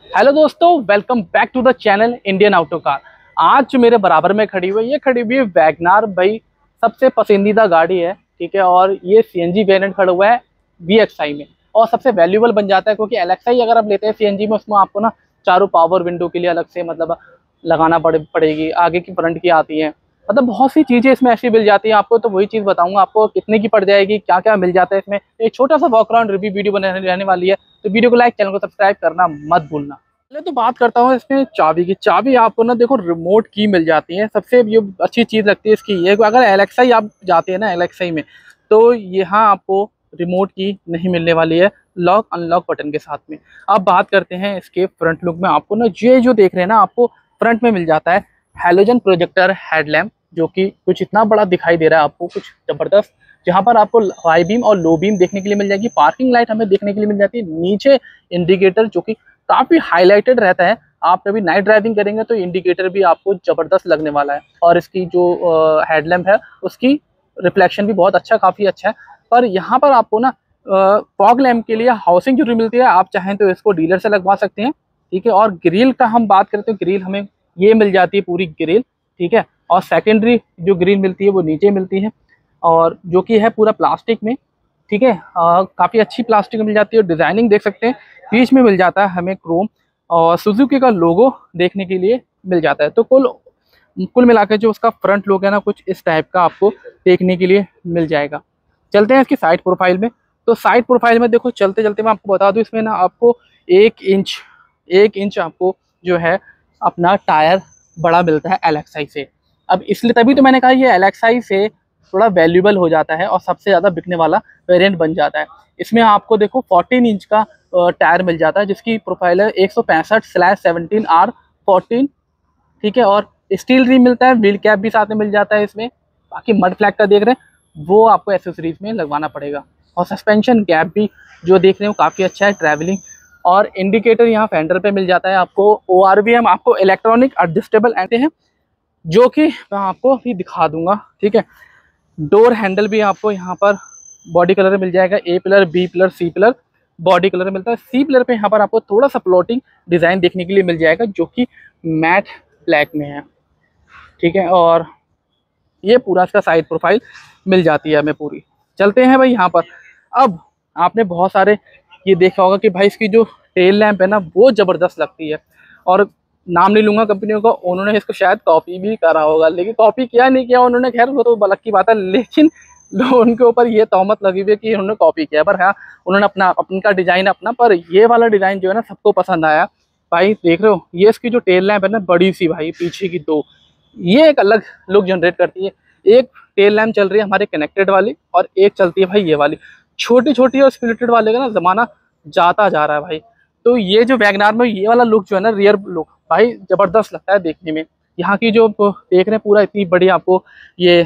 Hello दोस्तों, welcome back to the channel Indian auto car. आज जो मेरे बराबर में खड़ी हुई है, ये खड़ी हुई है वैगनार भाई, सबसे पसंदीदा गाड़ी है। ठीक है, और ये सीएनजी वेरिएंट खड़ा हुआ है VXI में, और सबसे वैल्यूबल बन जाता है क्योंकि LXI अगर आप लेते हैं सीएनजी में, उसमें आपको ना चारों पावर विंडो के लिए अलग से मतलब लगाना पड़ेगी, आगे की फ्रंट की आती है, मतलब बहुत सी चीज़ें इसमें ऐसी मिल जाती है आपको। तो वही चीज़ बताऊंगा आपको कितने की पड़ जाएगी, क्या क्या मिल जाता है इसमें। एक छोटा सा वॉक अराउंड रिव्यू वीडियो बनाने रहने वाली है, तो वीडियो को लाइक, चैनल को सब्सक्राइब करना मत भूलना। पहले तो बात करता हूँ इसमें चाबी की। चाबी आपको ना देखो रिमोट की मिल जाती है। सबसे ये अच्छी चीज़ लगती है इसकी ये, अगर LXI आप जाते हैं ना LXI में, तो यहाँ आपको रिमोट की नहीं मिलने वाली है लॉक अनलॉक बटन के साथ में। अब बात करते हैं इसके फ्रंट लुक में। आपको ना ये जो देख रहे हैं ना, आपको फ्रंट में मिल जाता है हैलोजन प्रोजेक्टर हेडलैम्प, जो कि कुछ इतना बड़ा दिखाई दे रहा है आपको, कुछ ज़बरदस्त, जहाँ पर आपको हाई बीम और लो बीम देखने के लिए मिल जाएगी। पार्किंग लाइट हमें देखने के लिए मिल जाती है। नीचे इंडिकेटर जो कि काफ़ी हाईलाइटेड रहता है। आप कभी नाइट ड्राइविंग करेंगे तो इंडिकेटर भी आपको ज़बरदस्त लगने वाला है, और इसकी जो हेडलैम्प है उसकी रिफ्लेक्शन भी बहुत अच्छा, काफ़ी अच्छा है। पर यहाँ पर आपको ना फॉग लैम्प के लिए हाउसिंग जरूरी मिलती है। आप चाहें तो इसको डीलर से लगवा सकते हैं। ठीक है, और ग्रिल का हम बात करते हैं, ग्रिल हमें ये मिल जाती है पूरी ग्रिल। ठीक है, और सेकेंडरी जो ग्रिल मिलती है वो नीचे मिलती है, और जो कि है पूरा प्लास्टिक में। ठीक है, काफ़ी अच्छी प्लास्टिक मिल जाती है। डिज़ाइनिंग देख सकते हैं, बीच में मिल जाता है हमें क्रोम, और सुजुकी का लोगो देखने के लिए मिल जाता है। तो कुल मिलाकर जो उसका फ्रंट लुक है ना, कुछ इस टाइप का आपको देखने के लिए मिल जाएगा। चलते हैं इसकी साइड प्रोफाइल में। तो साइड प्रोफाइल में देखो, चलते चलते मैं आपको बता दूं, इसमें ना आपको 1 इंच आपको जो है अपना टायर बड़ा मिलता है LXI से। अब इसलिए तभी तो मैंने कहा ये LXI से थोड़ा वैल्यूबल हो जाता है और सबसे ज़्यादा बिकने वाला वेरिएंट बन जाता है। इसमें आपको देखो 14 इंच का टायर मिल जाता है, जिसकी प्रोफाइल है 165/17R14। ठीक है, और स्टील रिम मिलता है, व्हील कैप भी साथ में मिल जाता है इसमें। बाकी मड फ्लैग का देख रहे हैं वो आपको एसेसरीज में लगवाना पड़ेगा, और सस्पेंशन गैप भी जो देख रहे हो काफ़ी अच्छा है, ट्रैवलिंग। और इंडिकेटर यहाँ फेंडर पे मिल जाता है आपको। ORVM आपको इलेक्ट्रॉनिक एडजस्टेबल आते हैं, जो कि मैं आपको अभी दिखा दूंगा। ठीक है, डोर हैंडल भी आपको यहाँ पर बॉडी कलर मिल जाएगा, A pillar, B pillar, C pillar body colour मिलता है। C पिलर पे यहाँ पर आपको थोड़ा सा फ्लोटिंग डिज़ाइन देखने के लिए मिल जाएगा, जो कि मैट ब्लैक में है। ठीक है, और ये पूरा इसका साइड प्रोफाइल मिल जाती है हमें पूरी। चलते हैं भाई यहाँ पर। अब आपने बहुत सारे ये देखा होगा कि भाई इसकी जो टेल लैंप है ना, वो ज़बरदस्त लगती है, और नाम नहीं लूंगा कंपनियों का, उन्होंने इसको शायद कॉपी भी करा होगा, लेकिन कॉपी किया नहीं किया उन्होंने, खैर वो तो अलग की बात है, लेकिन उनके ऊपर ये तहमत लगी हुई है कि उन्होंने कॉपी किया। पर हाँ, उन्होंने अपना डिज़ाइन अपना, पर ये वाला डिज़ाइन जो है ना सबको पसंद आया। भाई देख रहे हो, ये इसकी जो टेल लैंप है ना, बड़ी सी भाई, पीछे की दो, ये एक अलग लुक जनरेट करती है। एक टेल लैंप चल रही है हमारे कनेक्टेड वाली, और एक चलती है भाई ये वाली छोटी छोटी, और स्प्लिटेड वाले का ना ज़माना जाता जा रहा है भाई। तो ये जो वैगनार में ये वाला लुक जो है ना, रियर लुक भाई ज़बरदस्त लगता है देखने में। यहाँ की जो देख रहे हैं पूरा, इतनी बड़ी आपको ये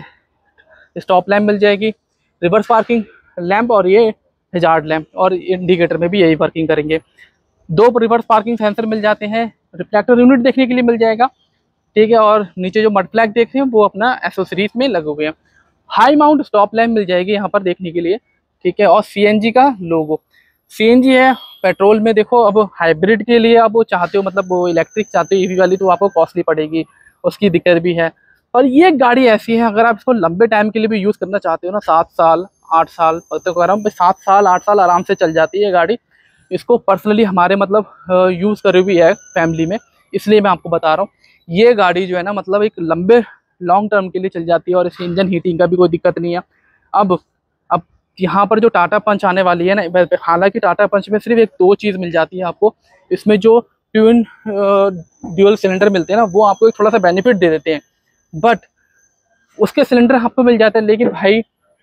स्टॉप लैंप मिल जाएगी, रिवर्स पार्किंग लैंप, और ये हैजार्ड लैंप, और इंडिकेटर में भी यही वर्किंग करेंगे। 2 रिवर्स पार्किंग सेंसर मिल जाते हैं, रिफ्लेक्टर यूनिट देखने के लिए मिल जाएगा। ठीक है, और नीचे जो मड फ्लैग देख रहे हैं वो अपना एसेसरीज में लगे हुए हैं। हाई माउंट स्टॉप लैंप मिल जाएगी यहाँ पर देखने के लिए। ठीक है, और CNG का लोगो, CNG है। पेट्रोल में देखो, अब हाइब्रिड के लिए अब वो चाहते हो, मतलब वो इलेक्ट्रिक चाहते हो EV वाली, तो आपको कॉस्टली पड़ेगी, उसकी दिक्कत भी है। और ये गाड़ी ऐसी है, अगर आप इसको लंबे टाइम के लिए भी यूज़ करना चाहते हो ना, 7 साल 8 साल, तो कह रहा हूँ 7 साल 8 साल आराम से चल जाती है गाड़ी। इसको पर्सनली हमारे मतलब यूज़ करे भी है फैमिली में, इसलिए मैं आपको बता रहा हूँ। ये गाड़ी जो है ना, मतलब एक लंबे लॉन्ग टर्म के लिए चल जाती है, और इसकी इंजन हीटिंग का भी कोई दिक्कत नहीं है। अब यहाँ पर जो टाटा पंच आने वाली है ना, हालांकि टाटा पंच में सिर्फ 1-2 चीज़ मिल जाती है आपको। इसमें जो ट्विन ड्यूअल सिलेंडर मिलते हैं ना, वो आपको एक थोड़ा सा बेनिफिट दे देते हैं, बट उसके सिलेंडर आपको मिल जाते हैं, लेकिन भाई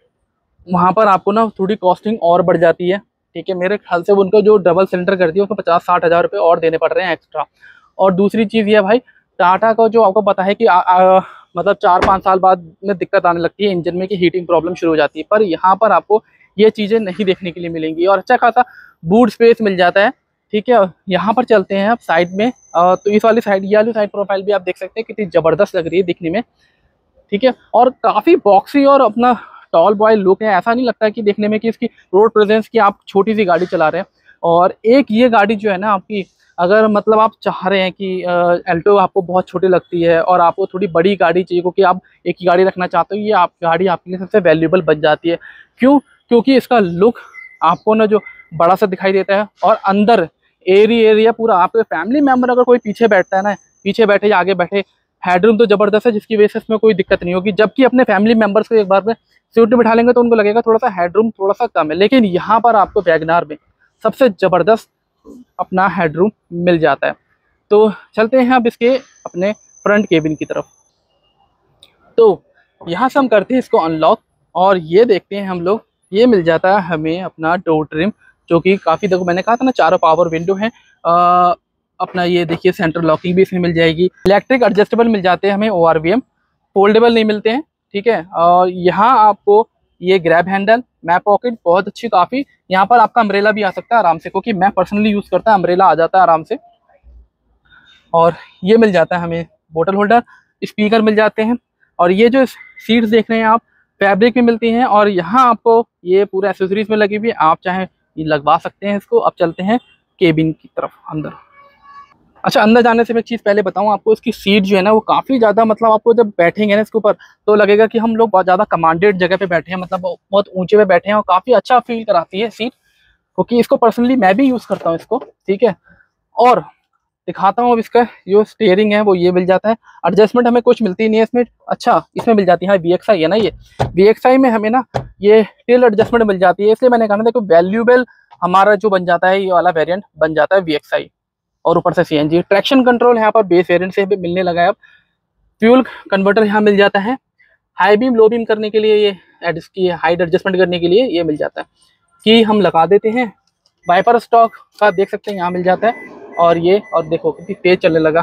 वहाँ पर आपको ना थोड़ी कॉस्टिंग और बढ़ जाती है। ठीक है, मेरे ख्याल से उनका जो डबल सिलेंडर करती है उसमें 50-60 हज़ार रुपये और देने पड़ रहे हैं एक्स्ट्रा। और दूसरी चीज़ ये भाई, टाटा का जो आपको पता है कि मतलब 4-5 साल बाद में दिक्कत आने लगती है इंजन में, कि हीटिंग प्रॉब्लम शुरू हो जाती है, पर यहाँ पर आपको ये चीज़ें नहीं देखने के लिए मिलेंगी, और अच्छा खासा बूट स्पेस मिल जाता है। ठीक है, यहाँ पर चलते हैं अब साइड में। तो इस वाली साइड, ये वाली साइड प्रोफाइल भी आप देख सकते हैं कितनी ज़बरदस्त लग रही है दिखने में। ठीक है, और काफ़ी बॉक्सी और अपना टॉल बॉय लुक है। ऐसा नहीं लगता कि देखने में कि इसकी रोड प्रेजेंस की आप छोटी सी गाड़ी चला रहे हैं। और एक ये गाड़ी जो है ना आपकी अगर मतलब आप चाह रहे हैं कि एल्टो आपको बहुत छोटी लगती है और आपको थोड़ी बड़ी गाड़ी चाहिए क्योंकि आप एक ही गाड़ी रखना चाहते हो, ये आप गाड़ी आपके लिए सबसे वैल्यूएबल बन जाती है। क्यों? क्योंकि इसका लुक आपको ना जो बड़ा सा दिखाई देता है, और अंदर एरिया पूरा, आपके फैमिली मेम्बर अगर कोई पीछे बैठता है ना, पीछे बैठे या आगे बैठे, हेडरूम तो ज़बरदस्त है जिसकी वजह से इसमें कोई दिक्कत नहीं होगी। जबकि अपने फैमिली मेम्बर्स को एक बार में सीट में बिठा लेंगे तो उनको लगेगा थोड़ा सा हेडरूम थोड़ा सा कम है, लेकिन यहाँ पर आपको वैगनार में सबसे ज़बरदस्त अपना हेडरूम मिल जाता है। तो चलते हैं अब इसके अपने फ्रंट केबिन की तरफ। तो यहाँ से हम करते हैं इसको अनलॉक, और ये देखते हैं हम लोग, ये मिल जाता है हमें अपना डोर ट्रिम, जो कि काफ़ी, देखो मैंने कहा था ना चारों पावर विंडो हैं। अपना ये देखिए सेंटर लॉकिंग भी इसमें मिल जाएगी, इलेक्ट्रिक एडजस्टेबल मिल जाते हैं हमें, ORVM फोल्डेबल नहीं मिलते हैं, ठीक है। और यहाँ आपको ये ग्रैब हैंडल, मैप पॉकेट बहुत अच्छी, काफ़ी। यहाँ पर आपका अम्ब्रेला भी आ सकता है आराम से, क्योंकि मैं पर्सनली यूज़ करता हूँ, अम्ब्रेला आ जाता है आराम से। और ये मिल जाता है हमें बोतल होल्डर, स्पीकर मिल जाते हैं, और ये जो सीट्स देख रहे हैं आप, फैब्रिक में मिलती हैं, और यहाँ आपको ये पूरा एसेसरीज में लगी हुई है, आप चाहें ये लगवा सकते हैं इसको। अब चलते हैं केबिन की तरफ अंदर। अच्छा, अंदर जाने से मैं एक चीज़ पहले बताऊं आपको, इसकी सीट जो है ना वो काफ़ी ज़्यादा, मतलब आपको जब बैठेंगे ना इसके ऊपर तो लगेगा कि हम लोग बहुत ज़्यादा कमांडेड जगह पे बैठे हैं, मतलब बहुत ऊंचे पे बैठे हैं, और काफ़ी अच्छा फील कराती है सीट, क्योंकि इसको पर्सनली मैं भी यूज़ करता हूँ इसको, ठीक है। और दिखाता हूँ अब इसका जो स्टीयरिंग है वो ये मिल जाता है, एडजस्टमेंट हमें कुछ मिलती नहीं है इसमें। अच्छा, इसमें मिल जाती है VXI है ना, ये VXI में हमें ना ये टिल एडजस्टमेंट मिल जाती है, इसलिए मैंने कहा ना देखो वैल्यूएबल हमारा जो बन जाता है, ये वाला वेरिएंट बन जाता है VXI। और ऊपर से CNG ट्रैक्शन कंट्रोल यहाँ पर बेस वेरिएंट से मिलने लगा है अब। फ्यूल कन्वर्टर यहाँ मिल जाता है, हाई बीम लो बीम करने के लिए, ये इसकी हाइट एडजस्टमेंट करने के लिए ये मिल जाता है। कि हम लगा देते हैं, वाइपर स्टॉक का देख सकते हैं यहाँ मिल जाता है, और ये, और देखो कितनी तेज चलने लगा,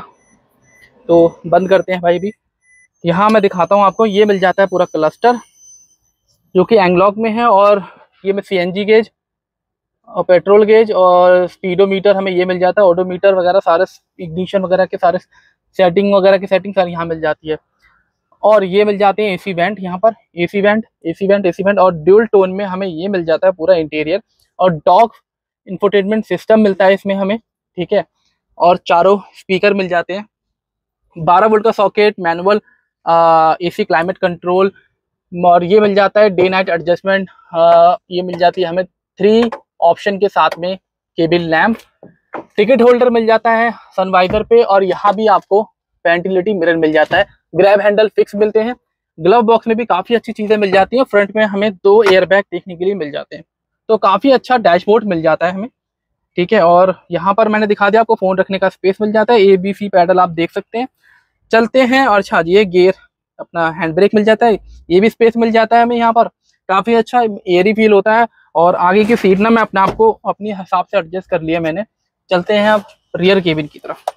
तो बंद करते हैं भाई भी। यहाँ मैं दिखाता हूँ आपको, ये मिल जाता है पूरा क्लस्टर जो कि एंगलॉक में है, और ये में CNG गेज और पेट्रोल गेज और स्पीडोमीटर हमें ये मिल जाता है, ओडोमीटर वगैरह सारे, इग्निशन वगैरह के सारे सेटिंग वगैरह की सेटिंग सारी यहाँ मिल जाती है। और ये मिल जाते हैं AC वेंट, यहाँ पर AC वेंट, और ड्यूल टोन में हमें ये मिल जाता है पूरा इंटीरियर, और डॉग इंफोटेनमेंट सिस्टम मिलता है इसमें हमें, ठीक है। और चारों स्पीकर मिल जाते हैं, 12 वोल्ट का socket, manual AC climate control, और ये मिल जाता है डे नाइट एडजस्टमेंट। ये मिल जाती है हमें 3 ऑप्शन के साथ में केबिन लैम्प, टिकट होल्डर मिल जाता है सनवाइजर पे, और यहाँ भी आपको वेंटिलेटी मिरर मिल जाता है, ग्रैब हैंडल फिक्स मिलते हैं। ग्लव बॉक्स में भी काफ़ी अच्छी चीज़ें मिल जाती हैं, फ्रंट में हमें 2 एयरबैग देखने के लिए मिल जाते हैं, तो काफ़ी अच्छा डैशबोर्ड मिल जाता है हमें, ठीक है। और यहाँ पर मैंने दिखा दिया आपको, फ़ोन रखने का स्पेस मिल जाता है, ABC पैडल आप देख सकते हैं। चलते हैं, और अच्छा ये गियर, अपना हैंड ब्रेक मिल जाता है, ये भी स्पेस मिल जाता है हमें यहाँ पर, काफ़ी अच्छा एयरी फील होता है। और आगे की सीट ना मैं अपने आप को अपने हिसाब से एडजस्ट कर लिया मैंने। चलते हैं अब रियर केबिन की तरफ।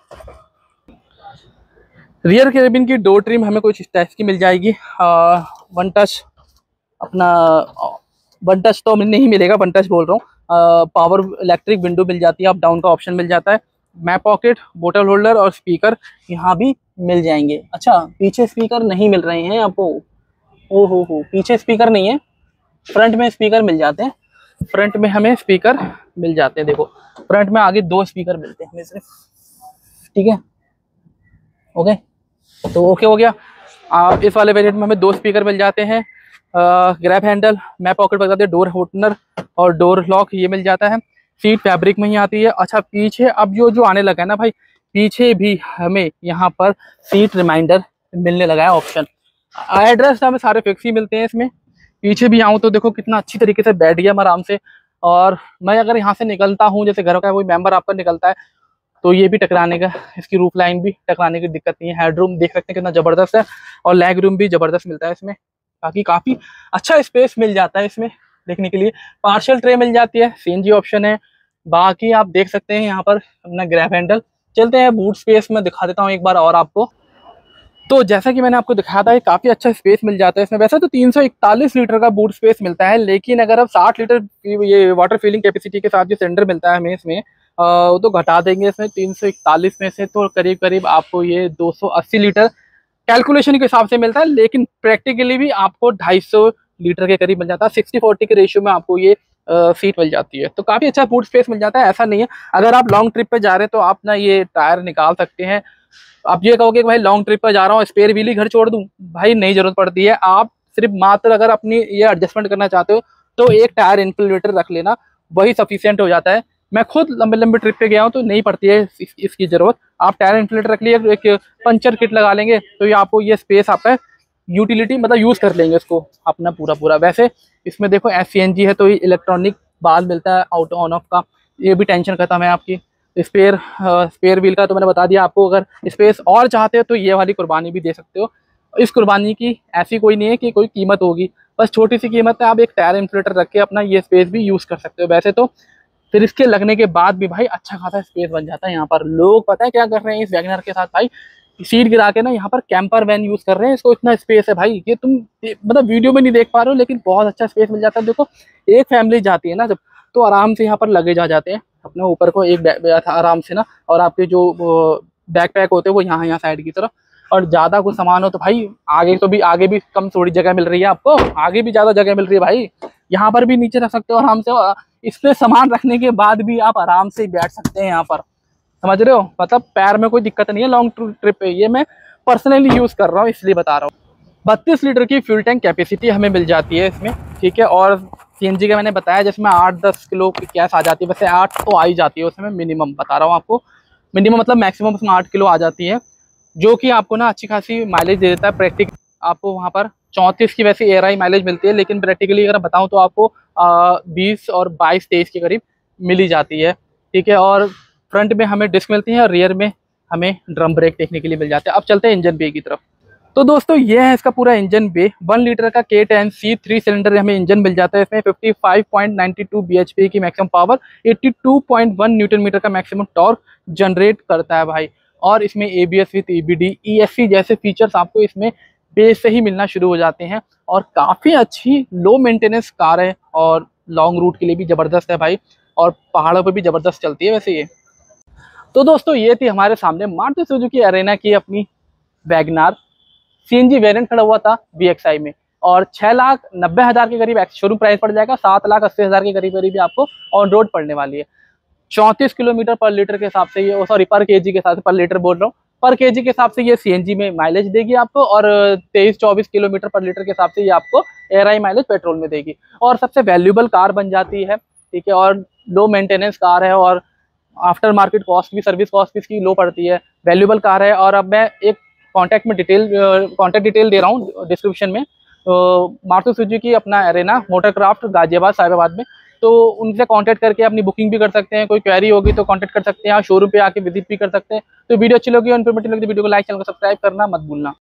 रियर केबिन की डोर ट्रिम हमें कुछ इस टाइप की मिल जाएगी, वन टच, अपना वन टच तो नहीं मिलेगा, वन टच बोल रहा हूँ, पावर इलेक्ट्रिक विंडो मिल जाती है, अप डाउन का ऑप्शन मिल जाता है, मैप पॉकेट, बोतल होल्डर और स्पीकर यहाँ भी मिल जाएंगे। अच्छा, पीछे स्पीकर नहीं मिल रहे हैं आपको, ओ हो, पीछे स्पीकर नहीं है, फ्रंट में स्पीकर मिल जाते हैं, फ्रंट में हमें स्पीकर मिल जाते हैं, देखो फ्रंट में आगे 2 स्पीकर मिलते हैं हमें सिर्फ, ठीक है। ओके, तो ओके हो गया। आप इस वाले वेरिएंट में हमें 2 स्पीकर मिल जाते हैं, ग्रैब हैंडल, मैप पॉकेट बताते हैं, डोर ओपनर और डोर लॉक ये मिल जाता है, सीट फैब्रिक में ही आती है। अच्छा, पीछे अब जो आने लगा है ना भाई, पीछे भी हमें यहाँ पर सीट रिमाइंडर मिलने लगा है ऑप्शन। एड्रेस हमें सारे फिक्स ही मिलते हैं इसमें। पीछे भी आऊँ तो देखो कितना अच्छी तरीके से बैठ गया मैं आराम से, और मैं अगर यहाँ से निकलता हूँ, जैसे घर का कोई मेंबर आपका निकलता है, तो ये भी टकराने का, इसकी रूफ लाइन भी टकराने की दिक्कत नहीं है। हेडरूम देख सकते हैं कितना ज़बरदस्त है, और लेग रूम भी ज़बरदस्त मिलता है इसमें, बाकी काफ़ी अच्छा स्पेस मिल जाता है इसमें देखने के लिए। पार्शियल ट्रे मिल जाती है, CNG ऑप्शन है, बाकी आप देख सकते हैं यहाँ पर अपना ग्रैब हैंडल। चलते हैं बूट स्पेस में दिखा देता हूँ एक बार और आपको। तो जैसा कि मैंने आपको दिखाया था, काफ़ी अच्छा स्पेस मिल जाता है इसमें। वैसे तो 341 लीटर का बूट स्पेस मिलता है, लेकिन अगर अब 60 लीटर ये वाटर फिलिंग कैपेसिटी के साथ जो सिलेंडर मिलता है हमें इसमें, वो तो घटा देंगे इसमें 341 में से, तो करीब करीब आपको ये 280 लीटर कैलकुलेशन के हिसाब से मिलता है, लेकिन प्रैक्टिकली भी आपको 250 लीटर के करीब मिल जाता है। 60-40 के रेशियो में आपको ये सीट मिल जाती है, तो काफ़ी अच्छा बूट स्पेस मिल जाता है। ऐसा नहीं है, अगर आप लॉन्ग ट्रिप पे जा रहे हैं तो आप ना ये टायर निकाल सकते हैं। आप ये कहोगे कि भाई लॉन्ग ट्रिप पर जा रहा हूँ, स्पेयर व्हील ही घर छोड़ दूँ, भाई नहीं जरूरत पड़ती है। आप सिर्फ मात्र अगर अपनी ये एडजस्टमेंट करना चाहते हो तो एक टायर इन्फ्लेटर रख लेना, वही सफिशियंट हो जाता है। मैं खुद लंबे लंबे ट्रिप पे गया हूँ तो नहीं पड़ती है इसकी जरूरत। आप टायर इन्फ्लेटर रख लिए, एक पंचर किट लगा लेंगे तो ये आपको ये स्पेस आपका यूटिलिटी मतलब यूज कर लेंगे इसको अपना पूरा पूरा। वैसे इसमें देखो CNG है तो ये इलेक्ट्रॉनिक बाल मिलता है आउट ऑन ऑफ का, ये भी टेंशन खत्म है आपकी। स्पेयर व्हील का तो मैंने बता दिया आपको। अगर स्पेस और चाहते हो तो ये वाली कुर्बानी भी दे सकते हो। इस कुर्बानी की ऐसी कोई नहीं है कि कोई कीमत होगी, बस छोटी सी कीमत है। आप एक टायर इन्फ्लेटर रख के अपना ये स्पेस भी यूज़ कर सकते हो। वैसे तो फिर इसके लगने के बाद भी भाई अच्छा खासा स्पेस बन जाता है यहाँ पर। लोग पता है क्या कर रहे हैं इस वैगनर के साथ, भाई सीट गिरा के ना यहाँ पर कैंपर वैन यूज़ कर रहे हैं। इसको इतना स्पेस है भाई, ये तुम मतलब वीडियो में नहीं देख पा रहे हो, लेकिन बहुत अच्छा स्पेस मिल जाता है। देखो एक फैमिली जाती है ना जब, तो आराम से यहाँ पर लगेज आ जाते हैं अपने ऊपर को एक आराम से ना, और आपके जो बैक पैक होते हैं वो यहाँ साइड की तरफ। और ज़्यादा कुछ सामान हो तो भाई आगे भी कम थोड़ी जगह मिल रही है आपको, आगे भी ज़्यादा जगह मिल रही है भाई, यहाँ पर भी नीचे रख सकते हो आराम से। इसमें सामान रखने के बाद भी आप आराम से बैठ सकते हैं यहाँ पर, समझ रहे हो, मतलब पैर में कोई दिक्कत नहीं है लॉन्ग ट्रिप पे। ये मैं पर्सनली यूज़ कर रहा हूँ इसलिए बता रहा हूँ। 32 लीटर की फ्यूल टैंक कैपेसिटी हमें मिल जाती है इसमें, ठीक है। और CNG का मैंने बताया जिसमें 8-10 किलो की गैस आ जाती है, वैसे 8 तो आ ही जाती है उसमें, मिनिमम बता रहा हूँ आपको। मिनिमम मतलब मैक्सिमम उसमें 8 किलो आ जाती है, जो कि आपको ना अच्छी खासी माइलेज दे देता है। प्रैक्टिकल आपको वहाँ पर 34 की वैसे ARI माइलेज मिलती है, लेकिन प्रैक्टिकली अगर बताऊँ तो आपको 20 और 22-23 के करीब मिली जाती है, ठीक है। और फ्रंट में हमें डिस्क मिलती है और रियर में हमें ड्रम ब्रेक देखने के लिए मिल जाते हैं। अब चलते हैं इंजन बे की तरफ। तो दोस्तों ये है इसका पूरा इंजन बे। 1 लीटर का K10C 3 सिलेंडर हमें इंजन मिल जाता है। इसमें 55.92 bhp की मैक्सिमम पावर, 82.1 न्यूटन मीटर का मैक्सिमम टॉर्क जनरेट करता है भाई। और इसमें ABS विथ EBD ESC जैसे फीचर्स आपको इसमें बेस से ही मिलना शुरू हो जाते हैं। और काफ़ी अच्छी लो मेंटेनेंस कार है और लॉन्ग रूट के लिए भी ज़बरदस्त है भाई, और पहाड़ों पर भी ज़बरदस्त चलती है वैसे ये। तो दोस्तों ये थी हमारे सामने मारुति सुजुकी अरेना की अपनी वैगनार। CNG वेरिएंट खड़ा हुआ था VXI में, और 6,90,000 के करीब शोरूम प्राइस पड़ जाएगा। 7,80,000 के करीब करीब आपको ऑन रोड पड़ने वाली है। 34 किलोमीटर पर लीटर के हिसाब से ये, सॉरी पर केजी के हिसाब से, पर लीटर बोल रहा हूँ, पर केजी के हिसाब से ये CNG में माइलेज देगी आपको। और 23-24 किलोमीटर पर लीटर के हिसाब से ये आपको ARI माइलेज पेट्रोल में देगी। और सबसे वैल्यूएबल कार बन जाती है, ठीक है। और लो मेंटेनेंस कार है, और आफ्टर मार्केट कॉस्ट भी, सर्विस कॉस्ट भी इसकी लो पड़ती है, वैल्यूएबल कार है। और अब मैं एक कॉन्टैक्ट डिटेल दे रहा हूँ डिस्क्रिप्शन में। तो मारुति सुजुकी अपना अरेना मोटरक्राफ्ट गाजियाबाद साहिबाबाद में, तो उनसे कांटेक्ट करके अपनी बुकिंग भी कर सकते हैं। कोई क्वेरी होगी तो कांटेक्ट कर सकते हैं, शोरूम पे आके विजिट भी कर सकते हैं। तो वीडियो अच्छी लगी और इन्फॉर्मेटिव लगी तो वीडियो को लाइक, चैनल को सब्सक्राइब करना मत भूलना।